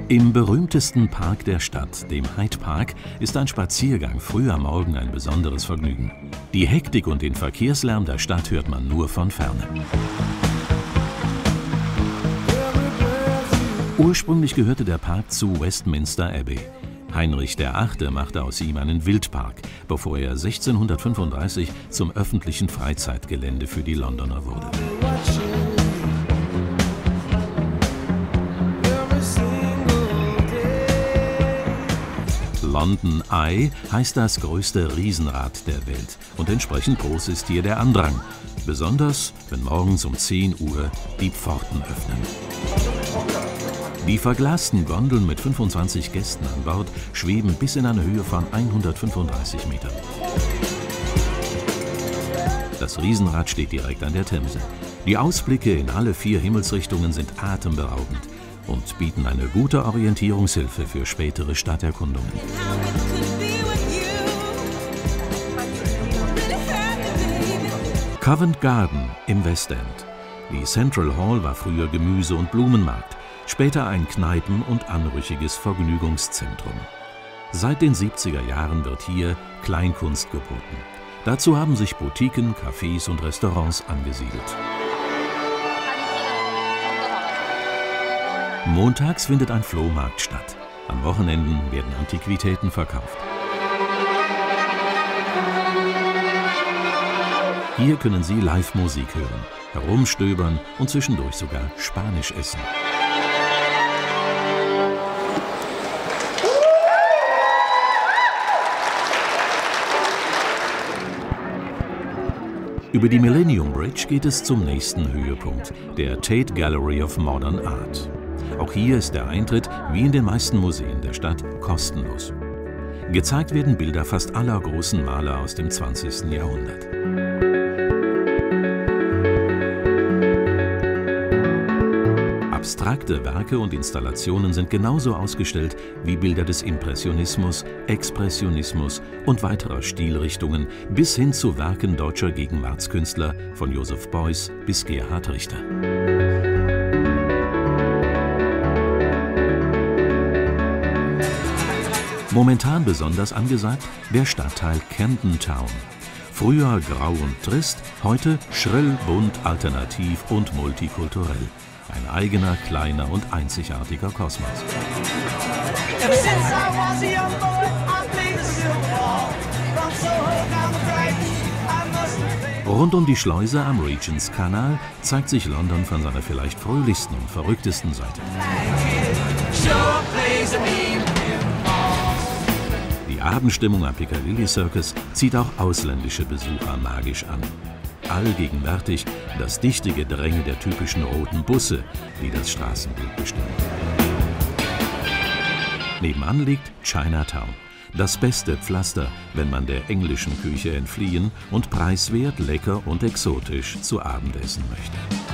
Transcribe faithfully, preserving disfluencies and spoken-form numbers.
Im berühmtesten Park der Stadt, dem Hyde Park, ist ein Spaziergang früh am Morgen ein besonderes Vergnügen. Die Hektik und den Verkehrslärm der Stadt hört man nur von ferne. Ursprünglich gehörte der Park zu Westminster Abbey. Heinrich der Achte machte aus ihm einen Wildpark, bevor er sechzehnhundertfünfunddreißig zum öffentlichen Freizeitgelände für die Londoner wurde. London Eye heißt das größte Riesenrad der Welt und entsprechend groß ist hier der Andrang, besonders wenn morgens um zehn Uhr die Pforten öffnen. Die verglasten Gondeln mit fünfundzwanzig Gästen an Bord schweben bis in eine Höhe von hundertfünfunddreißig Metern. Das Riesenrad steht direkt an der Themse. Die Ausblicke in alle vier Himmelsrichtungen sind atemberaubend und bieten eine gute Orientierungshilfe für spätere Stadterkundungen. Covent Garden im West End. Die Central Hall war früher Gemüse- und Blumenmarkt, später ein Kneipen- und anrüchiges Vergnügungszentrum. Seit den siebziger Jahren wird hier Kleinkunst geboten. Dazu haben sich Boutiquen, Cafés und Restaurants angesiedelt. Montags findet ein Flohmarkt statt. An Wochenenden werden Antiquitäten verkauft. Hier können Sie Live-Musik hören, herumstöbern und zwischendurch sogar Spanisch essen. Über die Millennium Bridge geht es zum nächsten Höhepunkt, der Tate Gallery of Modern Art. Auch hier ist der Eintritt, wie in den meisten Museen der Stadt, kostenlos. Gezeigt werden Bilder fast aller großen Maler aus dem zwanzigsten Jahrhundert. Abstrakte Werke und Installationen sind genauso ausgestellt wie Bilder des Impressionismus, Expressionismus und weiterer Stilrichtungen bis hin zu Werken deutscher Gegenwartskünstler von Joseph Beuys bis Gerhard Richter. Momentan besonders angesagt der Stadtteil Camden Town. Früher grau und trist, heute schrill, bunt, alternativ und multikulturell. Ein eigener, kleiner und einzigartiger Kosmos. Rund um die Schleuse am Regents-Kanal zeigt sich London von seiner vielleicht fröhlichsten und verrücktesten Seite. Die Abendstimmung am Piccadilly Circus zieht auch ausländische Besucher magisch an. Allgegenwärtig das dichte Gedränge der typischen roten Busse, die das Straßenbild bestimmen. Nebenan liegt Chinatown, das beste Pflaster, wenn man der englischen Küche entfliehen und preiswert, lecker und exotisch zu Abend essen möchte.